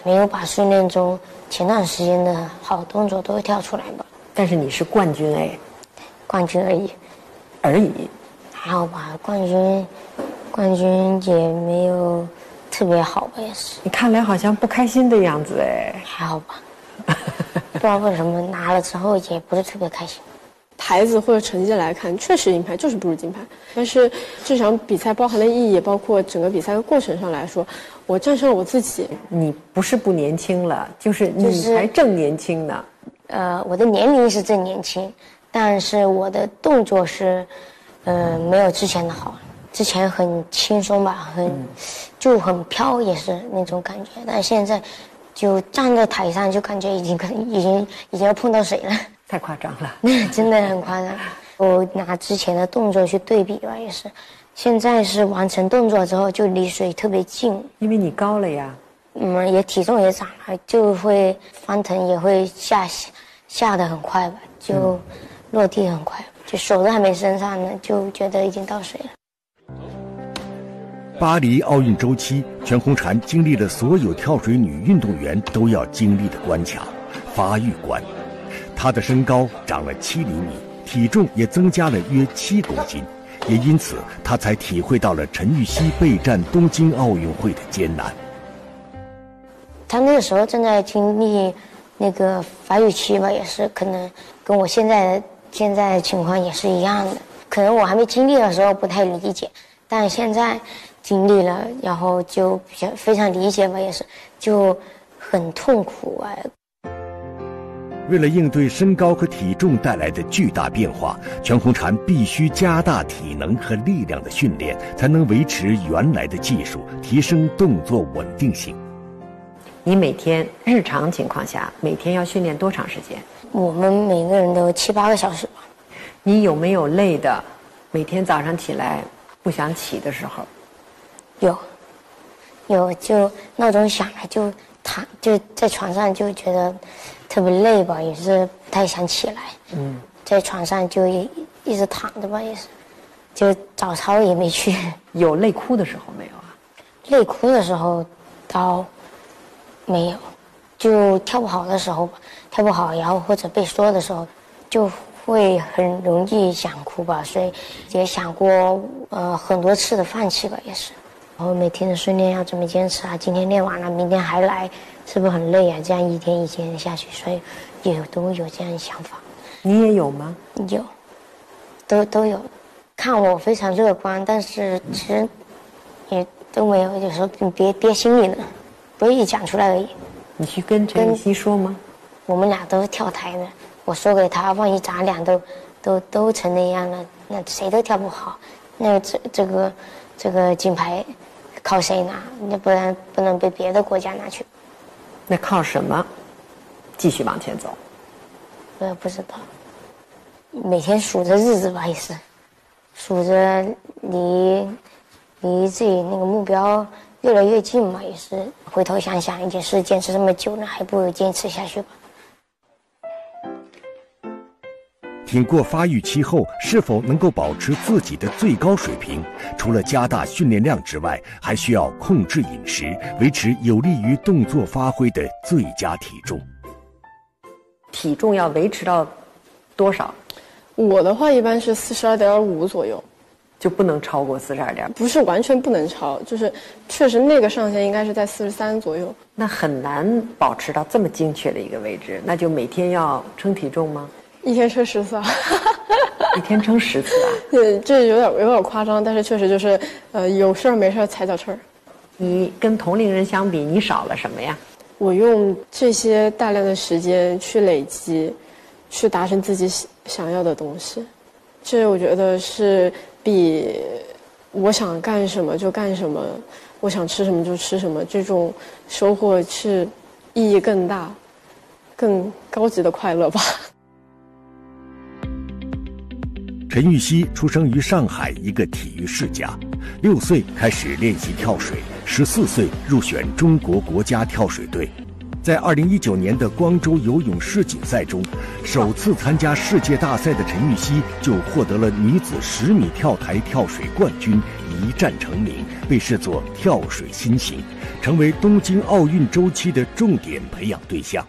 没有把训练中前段时间的好动作都跳出来吧。 但是你是冠军哎， 冠军而已，还好吧？冠军也没有特别好吧，也是。 你看来好像不开心的样子哎。 还好吧，不知道为什么拿了之后也不是特别开心。 台子或者成绩来看，确实银牌就是不如金牌。但是这场比赛包含的意义，包括整个比赛的过程上来说，我战胜了我自己。 你不是不年轻了，就是你还正年轻呢。 我的年龄是正年轻，但是我的动作是，没有之前的好。之前很轻松吧，就很飘，也是那种感觉。但现在就站在台上，就感觉已经要碰到水了。 太夸张了， 真的很夸张。我拿之前的动作去对比吧，也是。现在是完成动作之后就离水特别近， 因为你高了呀。 也体重也涨了，就会翻腾，也会下得很快吧，就落地很快，就手都还没伸上呢，就觉得已经到水了。 巴黎奥运周期，全红婵经历了所有跳水女运动员都要经历的关卡——发育关。她的身高长了7厘米，体重也增加了约7公斤，也因此她才体会到了陈芋汐备战东京奥运会的艰难。 她那个时候正在经历那个发育期吧，也是可能跟我现在的情况也是一样的。可能我还没经历的时候不太理解，但现在经历了，然后就非常理解吧，也是就很痛苦啊。 为了应对身高和体重带来的巨大变化，全红婵必须加大体能和力量的训练，才能维持原来的技术，提升动作稳定性。 你每天日常情况下每天要训练多长时间？ 我们每个人都7、8个小时吧。 你有没有累的？每天早上起来不想起的时候？有，就闹钟响了就在床上就觉得特别累吧，也是不太想起来。在床上就一直躺着吧，也是，就早操也没去。有累哭的时候没有啊？ 累哭的时候倒没有，就跳不好的时候吧，跳不好，然后或者被说的时候，就会很容易想哭吧，所以也想过很多次的放弃吧，也是。然后每天的训练要怎么坚持啊？今天练完了，明天还来，是不是很累啊？这样一天一天下去，所以也都有这样的想法。 你也有吗？ 有，都有。看我非常乐观，但是其实也都没有，有时候憋心里了，不易讲出来而已。 你去跟陈芋汐说吗？我们俩都是跳台的，我说给他，万一咱俩都成那样了，那谁都跳不好，那这个金牌靠谁拿？那不能被别的国家拿去。 那靠什么继续往前走？ 我也不知道，每天数着日子吧，也是数着离自己那个目标越来越近嘛，也是回头想想，也是坚持这么久了，还不如坚持下去吧。 挺过发育期后，是否能够保持自己的最高水平，除了加大训练量之外，还需要控制饮食，维持有利于动作发挥的最佳体重。 体重要维持到多少？ 我的话一般是42.5左右， 就不能超过42.5。 不是完全不能超，就是确实那个上限应该是在43左右。 那很难保持到这么精确的一个位置，那就每天要称体重吗？ 一天称10次啊。 一天称10次啊？ 对，这有点夸张，但是确实就是有事儿没事儿踩脚气儿。 你跟同龄人相比，你少了什么呀？ 我用这些大量的时间去累积，去达成自己想要的东西，这我觉得是比我想干什么就干什么，我想吃什么就吃什么，这种收获是意义更大、更高级的快乐吧。 陈芋汐出生于上海一个体育世家，6岁开始练习跳水，14岁入选中国国家跳水队。 在2019年的光州游泳世锦赛中，首次参加世界大赛的陈芋汐就获得了女子10米跳台跳水冠军，一战成名，被视作跳水新星，成为东京奥运周期的重点培养对象。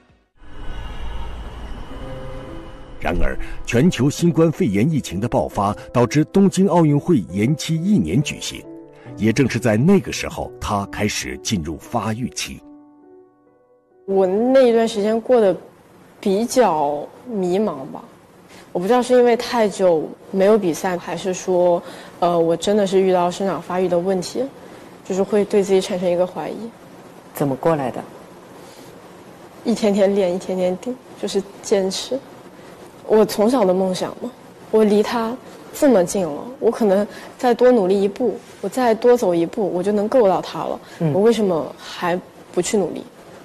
然而，全球新冠肺炎疫情的爆发导致东京奥运会延期1年举行，也正是在那个时候，她开始进入发育期。 我那一段时间过得比较迷茫吧，我不知道是因为太久没有比赛，还是说，我真的是遇到生长发育的问题，就是会对自己产生一个怀疑。 怎么过来的？ 一天天练，一天天顶，就是坚持。我从小的梦想嘛，我离它这么近了，我可能再多努力一步，我再多走一步，我就能够到它了。我为什么还不去努力？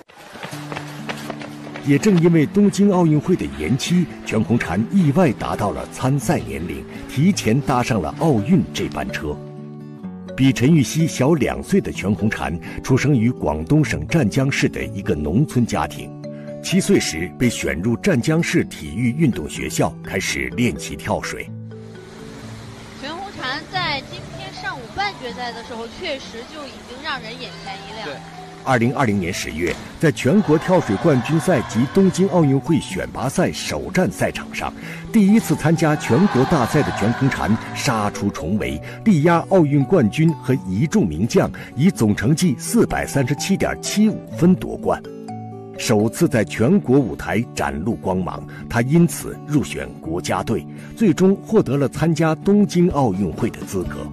也正因为东京奥运会的延期，全红婵意外达到了参赛年龄，提前搭上了奥运这班车。比陈芋汐小2岁的全红婵出生于广东省湛江市的一个农村家庭，7岁时被选入湛江市体育运动学校，开始练习跳水。 全红婵在今天上午半决赛的时候，确实就已经让人眼前一亮。 2020年10月，在全国跳水冠军赛及东京奥运会选拔赛首站赛场上，第一次参加全国大赛的全红婵杀出重围，力压奥运冠军和一众名将，以总成绩437.75分夺冠。首次在全国舞台展露光芒，她因此入选国家队，最终获得了参加东京奥运会的资格。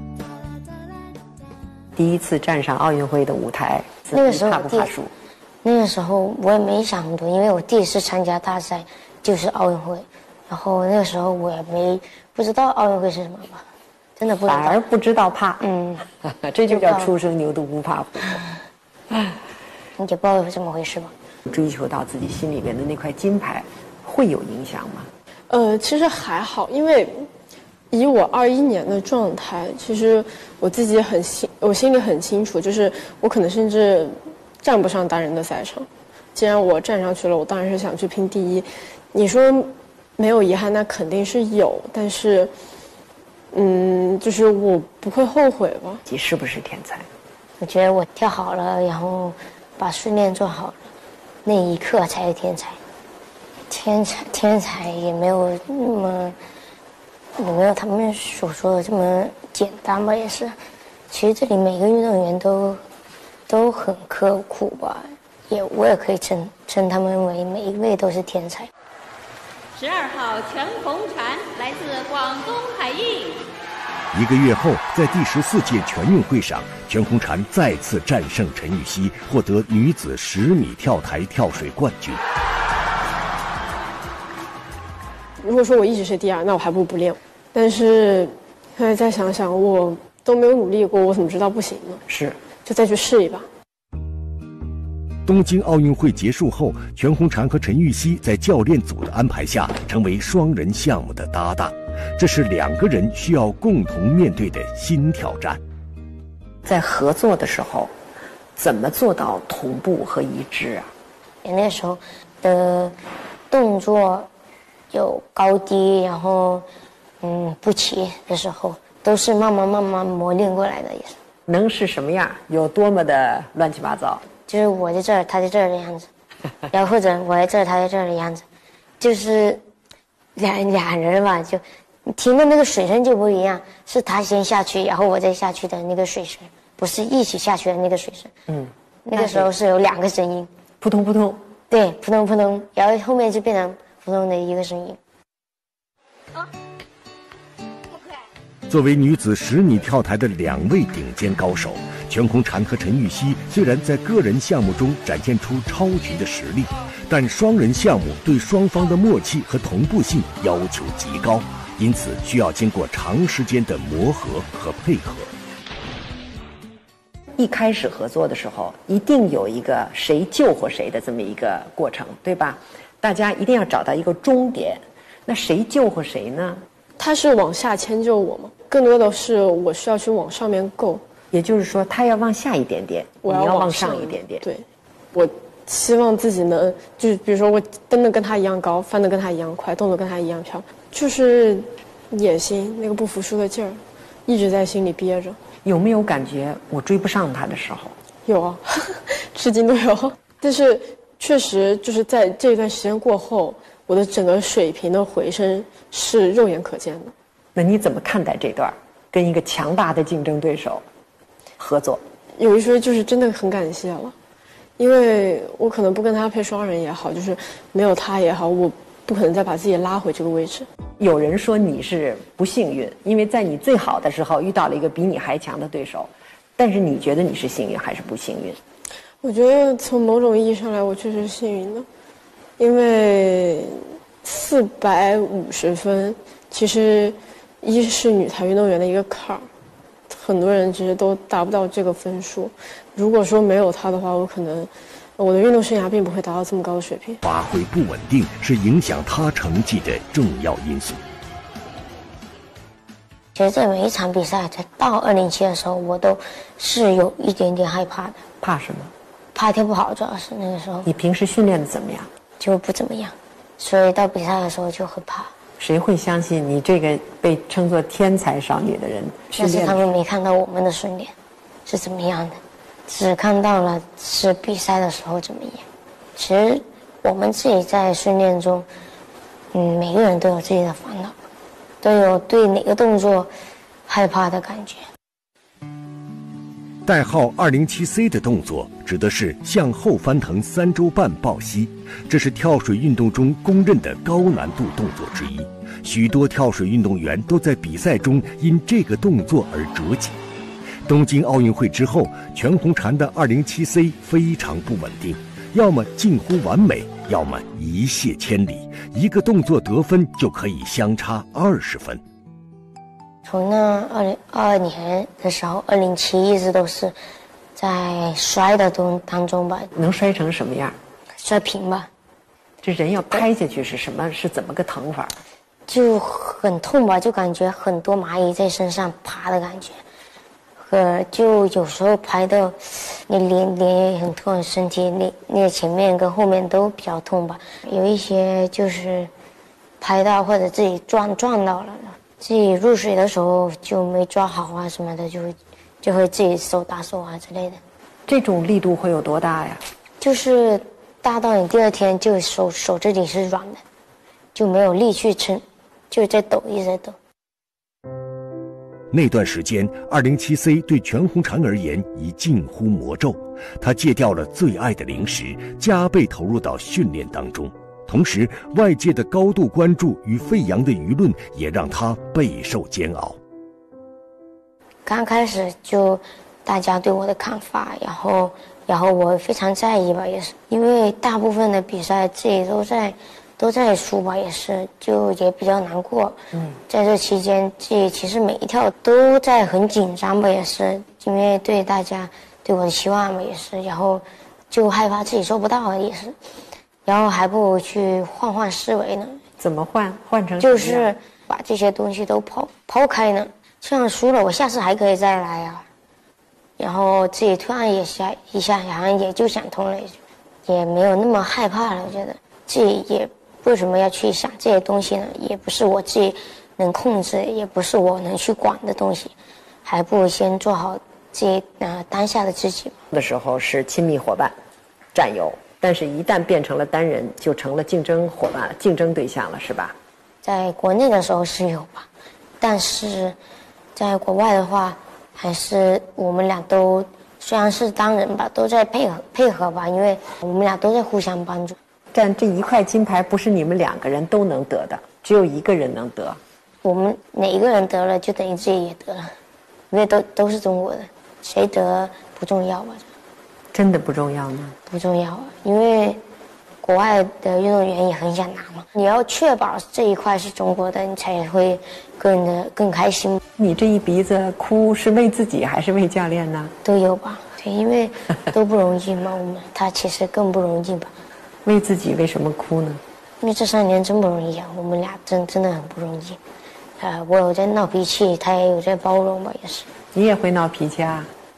第一次站上奥运会的舞台， 那个时候怕不怕输？ 那个时候我也没想很多，因为我第一次参加大赛就是奥运会，然后那个时候我也不知道奥运会是什么吧，真的不知道。 反而不知道怕，这就叫初生牛犊不怕虎。 你也不知道是怎么回事吧？ 追求到自己心里面的那块金牌，会有影响吗？ 其实还好，因为以我21年的状态，其实我自己我心里很清楚，就是我可能甚至站不上单人的赛场。既然我站上去了，我当然是想去拼第一。你说没有遗憾，那肯定是有，但是，就是我不会后悔吧。 你是不是天才？ 我觉得我跳好了，然后把训练做好了，那一刻才是天才。天才也没有他们所说的这么简单吧，也是。其实这里每个运动员都很刻苦吧，我也可以称他们为每一位都是天才。 12号全红婵来自广东海印。 1个月后，在第14届全运会上，全红婵再次战胜陈芋汐，获得女子10米跳台跳水冠军。 如果说我一直是第2，那我还不如不练。但是现在再想想，我都没有努力过，我怎么知道不行呢？ 是， 就再去试一把。 东京奥运会结束后，全红婵和陈芋汐在教练组的安排下，成为双人项目的搭档。这是2个人需要共同面对的新挑战。 在合作的时候，怎么做到同步和一致啊？ 那时候的动作有高低，然后不齐的时候，都是慢慢磨练过来的，也是。 能是什么样？有多么的乱七八糟？ 就是我在这儿，他在这儿的样子，然后或者我在这儿，他在这儿的样子，就是俩人吧，就听的那个水声就不一样，是他先下去，然后我再下去的那个水声，不是一起下去的那个水声。那个时候是有2个声音， 扑通扑通。 对，扑通扑通，然后后面就变成扑通的一个声音。 作为女子10米跳台的2位顶尖高手，全红婵和陈芋汐虽然在个人项目中展现出超群的实力，但双人项目对双方的默契和同步性要求极高，因此需要经过长时间的磨合和配合。 一开始合作的时候，一定有一个谁救活谁的这么一个过程，对吧？大家一定要找到一个终点。那谁救活谁呢？ 他是往下迁就我吗？更多的是我需要去往上面够。 也就是说，他要往下一点点，你要往上一点点。 对，我希望自己能，就是比如说我蹬得跟他一样高，翻得跟他一样快，动作跟他一样飘，就是野心那个不服输的劲儿，一直在心里憋着。 有没有感觉我追不上他的时候？ 有啊，至今都有。但是确实就是在这一段时间过后，我的整个水平的回升是肉眼可见的。 那你怎么看待这段跟一个强大的竞争对手合作？ 有一说就是真的很感谢了，因为我可能不跟他配双人也好，就是没有他也好，我不可能再把自己拉回这个位置。 有人说你是不幸运，因为在你最好的时候遇到了一个比你还强的对手，但是你觉得你是幸运还是不幸运？ 我觉得从某种意义上来，我确实是幸运的，因为450分其实一是女台运动员的一个坎儿，很多人其实都达不到这个分数。如果说没有他的话，我可能我的运动生涯并不会达到这么高的水平。 发挥不稳定是影响他成绩的重要因素。 其实这每一场比赛，在到207的时候，我都是有一点点害怕的。 怕什么？ 怕跳不好，主要是那个时候。 你平时训练的怎么样？ 就不怎么样，所以到比赛的时候就很怕。 谁会相信你这个被称作天才少女的人训练？ 但是他们没看到我们的训练是怎么样的，只看到了是比赛的时候怎么样。其实我们自己在训练中，每个人都有自己的烦恼，都有对哪个动作害怕的感觉。 代号 207C 的动作指的是向后翻腾3周半抱膝，这是跳水运动中公认的高难度动作之一。许多跳水运动员都在比赛中因这个动作而折戟。东京奥运会之后，全红婵的 207C 非常不稳定，要么近乎完美，要么一泻千里，一个动作得分就可以相差20分。 从那2022年的时候，207一直都是在摔的当中吧。 能摔成什么样？ 摔平吧。 这人要拍下去是什么？是怎么个疼法？ 就很痛吧，就感觉很多蚂蚁在身上爬的感觉。就有时候拍到你脸也很痛，身体那前面跟后面都比较痛吧。有一些就是拍到或者自己撞到了，自己入水的时候就没抓好啊什么的，就会自己手打手啊之类的。 这种力度会有多大呀？ 就是大到你第二天就手这里是软的，就没有力去撑，就在抖，一直在抖。 那段时间 207C 对全红婵而言已近乎魔咒，她戒掉了最爱的零食，加倍投入到训练当中。同时，外界的高度关注与沸扬的舆论也让她备受煎熬。 刚开始就大家对我的看法，然后我非常在意吧，也是因为大部分的比赛自己都在输吧，也是就也比较难过。在这期间，自己其实每一跳都在很紧张吧，也是因为对大家对我的期望吧，也是，然后就害怕自己做不到，也是，然后还不如去换思维呢。 怎么换成就是把这些东西都抛开呢。这样输了，我下次还可以再来啊。然后自己突然一下，然后也就想通了，也没有那么害怕了。我觉得自己也为什么要去想这些东西呢？也不是我自己能控制，也不是我能去管的东西，还不如先做好自己当下的自己。 的时候是亲密伙伴、战友，但是一旦变成了单人，就成了竞争伙伴、竞争对象了，是吧？ 在国内的时候是有吧，但是在国外的话，还是我们俩都虽然是单人吧，都在配合吧，因为我们俩都在互相帮助。 但这一块金牌不是你们2个人都能得的，只有1个人能得。 我们哪一个人得了，就等于自己也得了，因为都是中国的，谁得不重要吧？ 真的不重要呢？ 不重要啊，因为国外的运动员也很想拿嘛。你要确保这一块是中国的，你才会更开心。你这一鼻子哭是为自己还是为教练呢？ 都有吧，对，因为都不容易嘛。他其实更不容易吧。 为自己为什么哭呢？ 因为这3年真不容易啊，我们俩真的很不容易。我有在闹脾气，他也有在包容吧，也是。 你也会闹脾气啊？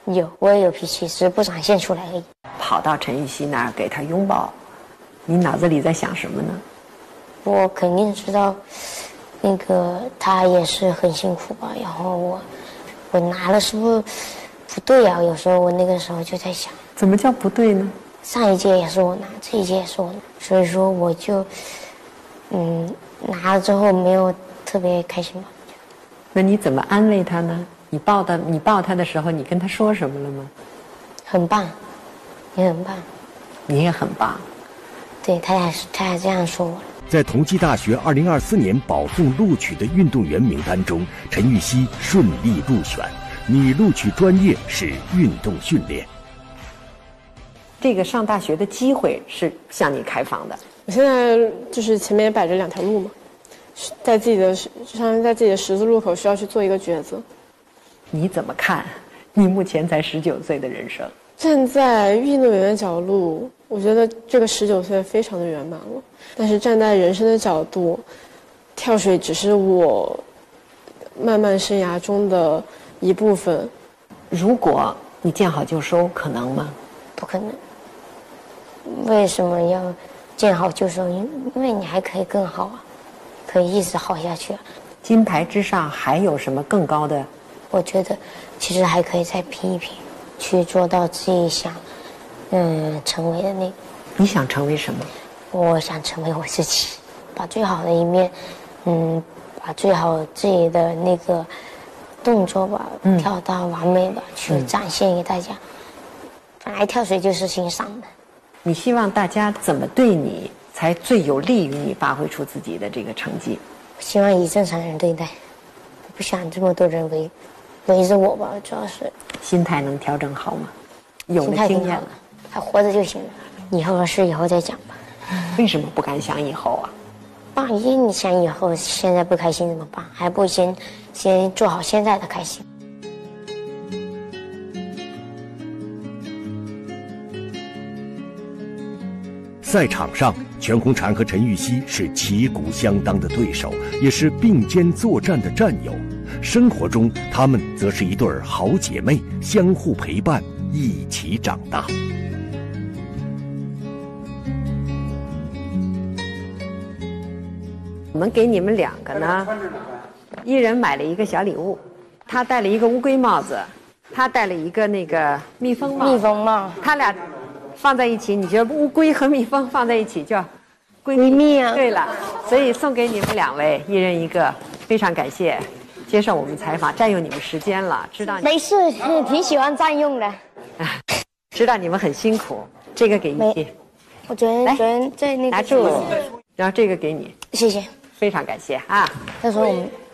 有，我也有脾气，只是不展现出来而已。 跑到陈玉熙那儿给他拥抱，你脑子里在想什么呢？ 我肯定知道，那个他也是很辛苦吧。然后我拿了是不是不对啊？有时候我那个时候就在想， 怎么叫不对呢？ 上一届也是我拿，这一届也是我拿，所以说我就拿了之后没有特别开心吧。 那你怎么安慰他呢？你抱他的时候，你跟他说什么了吗？ 很棒，你很棒。 你也很棒。 对，他还这样说我。 在同济大学2024年保送录取的运动员名单中，陈芋汐顺利入选。拟录取专业是运动训练。 这个上大学的机会是向你开放的。 我现在就是前面摆着2条路嘛，在自己的十字路口需要去做一个抉择。 你怎么看你目前才19岁的人生？ 站在运动员的角度，我觉得这个19岁非常的圆满了。但是站在人生的角度，跳水只是我漫漫生涯中的一部分。 如果你见好就收，可能吗？ 不可能。为什么要见好就收？因为你还可以更好啊，可以一直好下去啊。 金牌之上还有什么更高的？ 我觉得其实还可以再拼一拼，去做到自己想成为的那个。 你想成为什么？ 我想成为我自己，把最好的一面，把最好自己的那个动作吧，跳到完美吧，去展现给大家。本来跳水就是欣赏的。 你希望大家怎么对你，才最有利于你发挥出自己的这个成绩？ 希望以正常人对待，不想这么多人围着我吧，主要是心态能调整好吗？有了经验了， 还活着就行了。以后的事以后再讲吧。 为什么不敢想以后啊？ 万一你想以后现在不开心怎么办？还不先做好现在的开心。 赛场上，全红婵和陈芋汐是旗鼓相当的对手，也是并肩作战的战友。生活中，她们则是一对好姐妹，相互陪伴，一起长大。 我们给你们2个呢，一人买了一个小礼物，他戴了一个乌龟帽子，他戴了一个那个蜜蜂帽。 蜜蜂帽， 他俩放在一起，你觉得乌龟和蜜蜂放在一起叫闺蜜啊？ 对了，所以送给你们2位，一人一个，非常感谢接受我们采访，占用你们时间了，知道你没事，挺喜欢占用的。 知道你们很辛苦，这个给你， 我昨天在那个拿住，然后这个给你， 谢谢， 非常感谢啊。 到时候我们